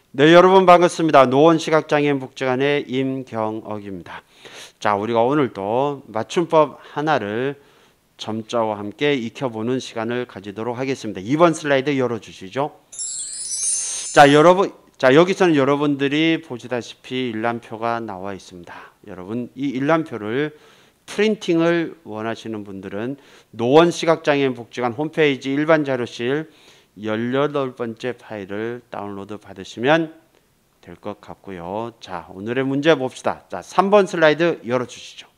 네, 여러분 반갑습니다. 노원시각장애인 복지관의 임경옥입니다. 자, 우리가 오늘도 맞춤법 하나를 점자와 함께 익혀보는 시간을 가지도록 하겠습니다. 2번 슬라이드 열어주시죠. 여기서는 여러분들이 보시다시피 일람표가 나와 있습니다. 여러분, 이 일람표를 프린팅을 원하시는 분들은 노원시각장애인 복지관 홈페이지 일반 자료실 18번째 파일을 다운로드 받으시면 될 것 같고요. 자, 오늘의 문제 봅시다. 자, 3번 슬라이드 열어주시죠.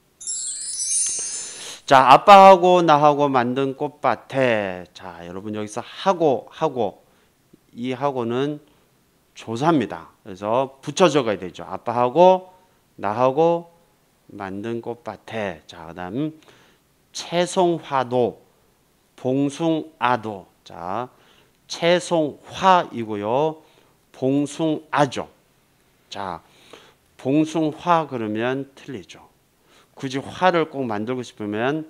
자, 아빠하고 나하고 만든 꽃밭에, 자, 여러분 여기서 하고 이 하고는 조사입니다. 그래서 붙여 적어야 되죠. 아빠하고 나하고 만든 꽃밭에, 자, 그다음 채송화도, 봉숭아도, 자, 채송화이고요. 봉숭아죠. 자, 봉숭화 그러면 틀리죠. 굳이 화를 꼭 만들고 싶으면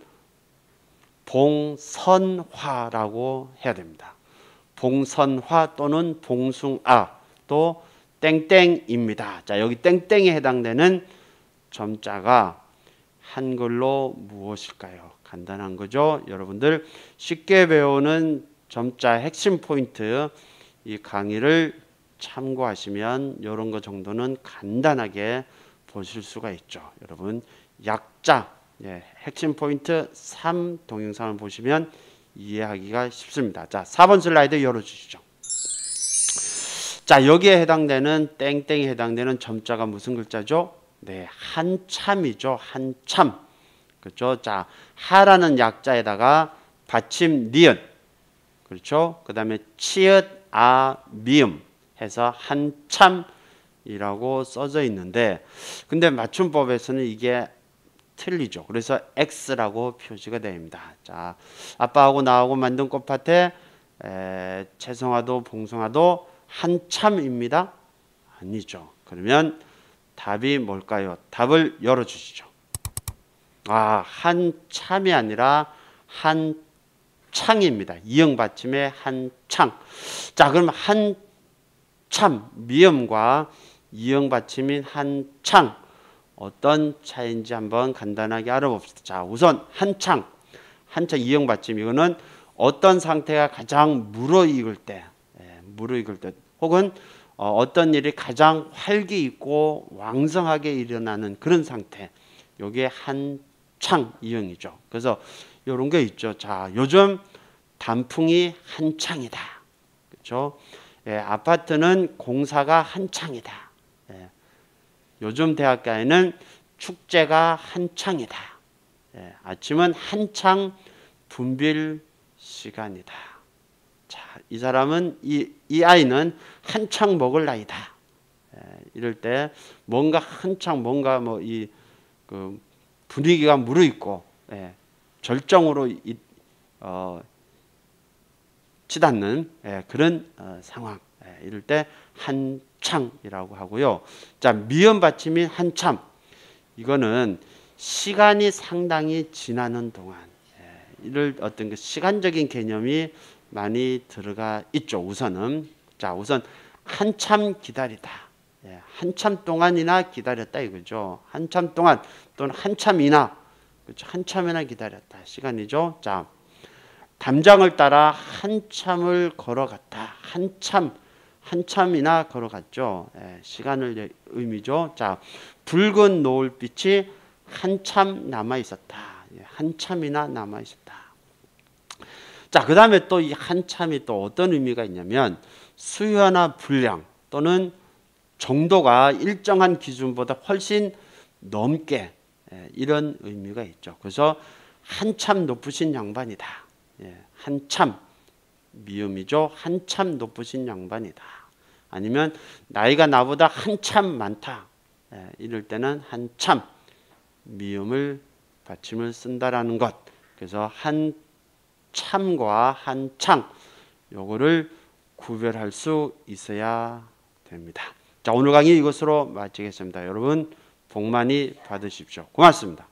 봉선화라고 해야 됩니다. 봉선화 또는 봉숭아 또 땡땡입니다. 자, 여기 땡땡에 해당되는 점자가 한글로 무엇일까요? 간단한 거죠. 여러분들 쉽게 배우는 점자 핵심 포인트 이 강의를 참고하시면 이런 거 정도는 간단하게 보실 수가 있죠. 여러분 약자 핵심 포인트 3 동영상을 보시면 이해하기가 쉽습니다. 자, 4번 슬라이드 열어주시죠. 자, 여기에 해당되는 땡땡에 해당되는 점자가 무슨 글자죠? 네, 한참이죠. 한참. 그렇죠? 자, 하라는 약자에다가 받침 니은, 그렇죠? 그 다음에 치읓, 미음 해서 한참이라고 써져 있는데, 근데 맞춤법에서는 이게 틀리죠. 그래서 X라고 표시가 됩니다. 자, 아빠하고 나하고 만든 꽃밭에 채송화도 봉숭아도 한참입니다. 아니죠. 그러면 답이 뭘까요? 답을 열어주시죠. 한참이 아니라 한창입니다. 이응 받침의 한창. 자, 그럼 한참 미음과 이응 받침인 한창 어떤 차이인지 한번 간단하게 알아봅시다. 자, 우선 한창 이응 받침 이거는 어떤 상태가 가장 무르익을 때, 혹은 어떤 일이 가장 활기 있고 왕성하게 일어나는 그런 상태. 요게 한창 이응이죠. 그래서 이런 게 있죠. 자, 요즘 단풍이 한창이다. 그렇죠? 아파트는 공사가 한창이다. 요즘 대학가에는 축제가 한창이다. 아침은 한창 분빌 시간이다. 자, 이 사람은 이 아이는 한창 먹을 나이다. 이럴 때 뭔가 한창 뭔가 그 분위기가 무르익고 절정으로 치닫는 그런 상황. 이럴 때 한창이라고 하고요. 자, 미음 받침인 한참. 이거는 시간이 상당히 지나는 동안 이를 어떤 그 시간적인 개념이 많이 들어가 있죠. 우선은 한참 기다리다. 한참 동안이나 기다렸다 이거죠. 한참 동안 또는 한참이나, 그렇죠. 한참이나 기다렸다 시간이죠. 자, 담장을 따라 한참을 걸어갔다. 한참이나 걸어갔죠. 시간을 의미죠. 자, 붉은 노을빛이 한참 남아 있었다. 한참이나 남아 있었다. 자, 그 다음에 또 이 한참이 또 어떤 의미가 있냐면 수요나 분량 또는 정도가 일정한 기준보다 훨씬 넘게 이런 의미가 있죠. 그래서 한참 높으신 양반이다. 한참 미음이죠. 한참 높으신 양반이다. 아니면 나이가 나보다 한참 많다. 이럴 때는 한참 미음을 받침을 쓴다라는 것. 그래서 한참과 한창 요거를 구별할 수 있어야 됩니다. 자, 오늘 강의 이것으로 마치겠습니다. 여러분 복 많이 받으십시오. 고맙습니다.